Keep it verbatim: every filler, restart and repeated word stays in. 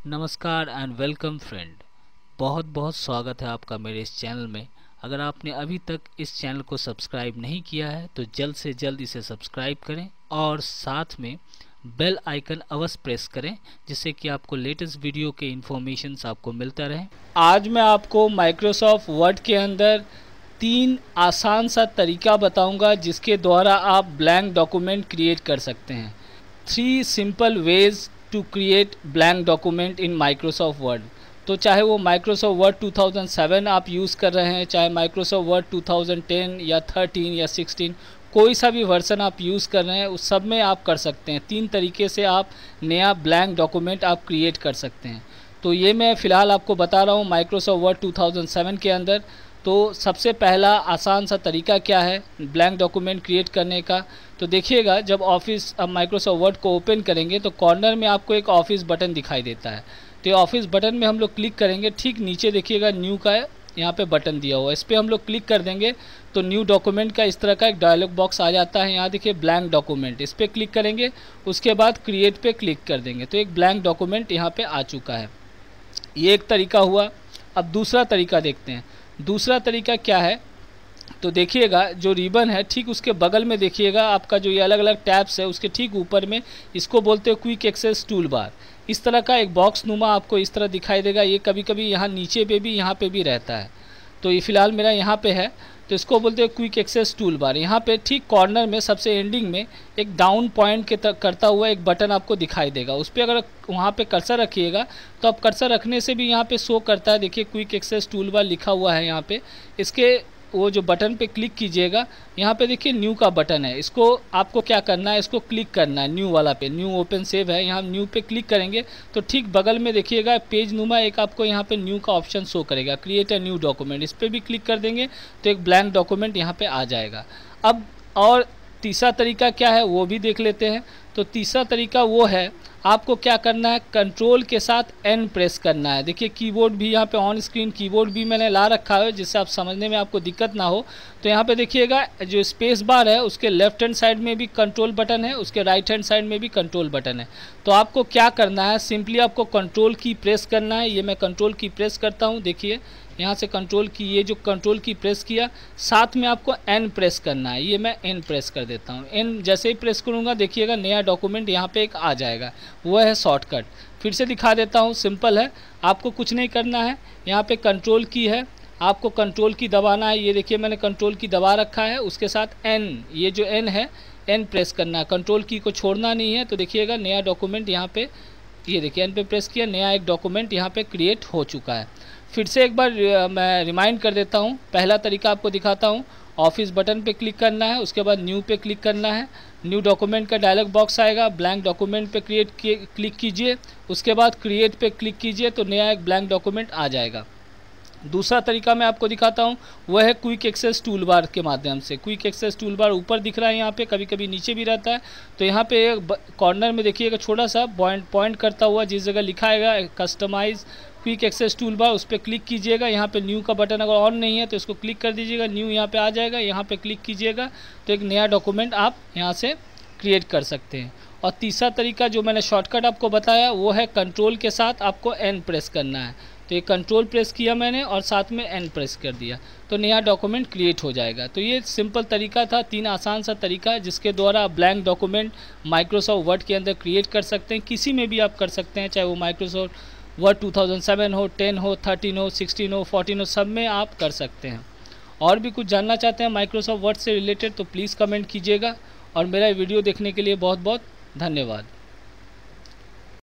नमस्कार and welcome friend. बहुत बहुत स्वागत है आपका मेरे इस चैनल में। अगर आपने अभी तक इस चैनल को सब्सक्राइब नहीं किया है तो जल्द से जल्द इसे सब्सक्राइब करें और साथ में बेल आइकन अवश्य प्रेस करें, जिससे कि आपको लेटेस्ट वीडियो के इन्फॉर्मेशंस आपको मिलता रहे। आज मैं आपको माइक्रोसॉफ्ट वर्ड के अंदर तीन आसान सा तरीका बताऊंगा जिसके द्वारा आप ब्लैंक डॉक्यूमेंट क्रिएट कर सकते हैं। Three simple ways to create blank document in Microsoft Word. तो चाहे वो Microsoft Word two thousand seven आप यूज़ कर रहे हैं, चाहे Microsoft Word two thousand ten या थर्टीन या सिक्सटीन, कोई सा भी वर्जन आप यूज़ कर रहे हैं उस सब में आप कर सकते हैं। तीन तरीके से आप नया ब्लैंक डॉक्यूमेंट आप क्रिएट कर सकते हैं। तो ये मैं फ़िलहाल आपको बता रहा हूँ Microsoft Word two thousand seven के अंदर। तो सबसे पहला आसान सा तरीका क्या है ब्लैंक डॉक्यूमेंट क्रिएट करने का, तो देखिएगा जब ऑफिस अब माइक्रोसॉफ्ट वर्ड को ओपन करेंगे तो कॉर्नर में आपको एक ऑफिस बटन दिखाई देता है। तो ये ऑफिस बटन में हम लोग क्लिक करेंगे, ठीक नीचे देखिएगा न्यू का यहाँ पे बटन दिया हुआ है, इस पर हम लोग क्लिक कर देंगे तो न्यू डॉक्यूमेंट का इस तरह का एक डायलॉग बॉक्स आ जाता है। यहाँ देखिए ब्लैंक डॉक्यूमेंट, इस पर क्लिक करेंगे, उसके बाद क्रिएट पे क्लिक कर देंगे तो एक ब्लैंक डॉक्यूमेंट यहाँ पे आ चुका है। ये एक तरीका हुआ। अब दूसरा तरीका देखते हैं। दूसरा तरीका क्या है, तो देखिएगा जो रिबन है ठीक उसके बगल में देखिएगा आपका जो ये अलग अलग टैब्स है उसके ठीक ऊपर में इसको बोलते हैं क्विक एक्सेस टूल बार। इस तरह का एक बॉक्स नुमा आपको इस तरह दिखाई देगा। ये कभी कभी यहाँ नीचे पे भी यहाँ पे भी रहता है। तो ये फ़िलहाल मेरा यहाँ पे है तो इसको बोलते हैं क्विक एक्सेस टूल बार। यहाँ पे ठीक कॉर्नर में सबसे एंडिंग में एक डाउन पॉइंट के तक करता हुआ एक बटन आपको दिखाई देगा। उस पर अगर वहाँ पे कर्सर रखिएगा तो आप कर्सर रखने से भी यहाँ पे शो करता है। देखिए क्विक एक्सेस टूल बार लिखा हुआ है यहाँ पे। इसके वो जो बटन पे क्लिक कीजिएगा, यहाँ पे देखिए न्यू का बटन है, इसको आपको क्या करना है, इसको क्लिक करना है न्यू वाला पे। न्यू ओपन सेव है, यहाँ न्यू पे क्लिक करेंगे तो ठीक बगल में देखिएगा पेज नुमा एक आपको यहाँ पे न्यू का ऑप्शन शो करेगा, क्रिएट अ न्यू डॉक्यूमेंट। इस पर भी क्लिक कर देंगे तो एक ब्लैंक डॉक्यूमेंट यहाँ पे आ जाएगा। अब और तीसरा तरीका क्या है वो भी देख लेते हैं। तो तीसरा तरीका वो है, आपको क्या करना है, कंट्रोल के साथ एन प्रेस करना है। देखिए कीबोर्ड भी यहाँ पे ऑन स्क्रीन कीबोर्ड भी मैंने ला रखा है जिससे आप समझने में आपको दिक्कत ना हो। तो यहाँ पे देखिएगा जो स्पेस बार है उसके लेफ्ट हैंड साइड में भी कंट्रोल बटन है, उसके राइट हैंड साइड में भी कंट्रोल बटन है। तो आपको क्या करना है, सिंपली आपको कंट्रोल की प्रेस करना है। ये मैं कंट्रोल की प्रेस करता हूँ, देखिए यहाँ से कंट्रोल की, ये जो कंट्रोल की प्रेस किया, साथ में आपको एन प्रेस करना है। ये मैं एन प्रेस कर देता हूँ। एन जैसे ही प्रेस करूँगा देखिएगा नया डॉक्यूमेंट यहाँ पे एक आ जाएगा, वो है शॉर्टकट। फिर से दिखा देता हूँ, सिंपल है, आपको कुछ नहीं करना है। यहाँ पे कंट्रोल की है, आपको कंट्रोल की दबाना है। ये देखिए मैंने कंट्रोल की दबा रखा है, उसके साथ एन, ये जो एन है एन प्रेस करना है, कंट्रोल की को छोड़ना नहीं है। तो देखिएगा नया डॉक्यूमेंट यहाँ पे, ये देखिए एन पे प्रेस किया, नया एक डॉक्यूमेंट यहाँ पे क्रिएट हो चुका है। फिर से एक बार मैं रिमाइंड कर देता हूँ, पहला तरीका आपको दिखाता हूँ। ऑफिस बटन पे क्लिक करना है, उसके बाद न्यू पे क्लिक करना है, न्यू डॉक्यूमेंट का डायलॉग बॉक्स आएगा, ब्लैंक डॉक्यूमेंट पे क्रिएट क्लिक कीजिए, उसके बाद क्रिएट पे क्लिक कीजिए तो नया एक ब्लैंक डॉक्यूमेंट आ जाएगा। दूसरा तरीका मैं आपको दिखाता हूँ, वह है क्विक एक्सेस टूल बार के माध्यम से। क्विक एक्सेस टूल बार ऊपर दिख रहा है यहाँ पे, कभी कभी नीचे भी रहता है। तो यहाँ पे कॉर्नर में देखिएगा छोटा सा पॉइंट पॉइंट करता हुआ जिस जगह लिखा है customize quick access tool bar, उस पर क्लिक कीजिएगा। यहाँ पे न्यू का बटन अगर ऑन नहीं है तो इसको क्लिक कर दीजिएगा, न्यू यहाँ पे आ जाएगा। यहाँ पे क्लिक कीजिएगा तो एक नया डॉक्यूमेंट आप यहाँ से क्रिएट कर सकते हैं। और तीसरा तरीका जो मैंने शॉर्टकट आपको बताया वो है कंट्रोल के साथ आपको एन प्रेस करना है। तो ये कंट्रोल प्रेस किया मैंने और साथ में एन प्रेस कर दिया तो नया डॉक्यूमेंट क्रिएट हो जाएगा। तो ये सिंपल तरीका था, तीन आसान सा तरीका जिसके द्वारा आप ब्लैंक डॉक्यूमेंट माइक्रोसॉफ्ट वर्ड के अंदर क्रिएट कर सकते हैं। किसी में भी आप कर सकते हैं, चाहे वो Microsoft Word two thousand seven हो, टेन हो, थर्टीन हो, सिक्सटीन हो, फोर्टीन हो, सब में आप कर सकते हैं। और भी कुछ जानना चाहते हैं माइक्रोसॉफ्ट वर्ड से रिलेटेड तो प्लीज़ कमेंट कीजिएगा। और मेरा वीडियो देखने के लिए बहुत बहुत धन्यवाद।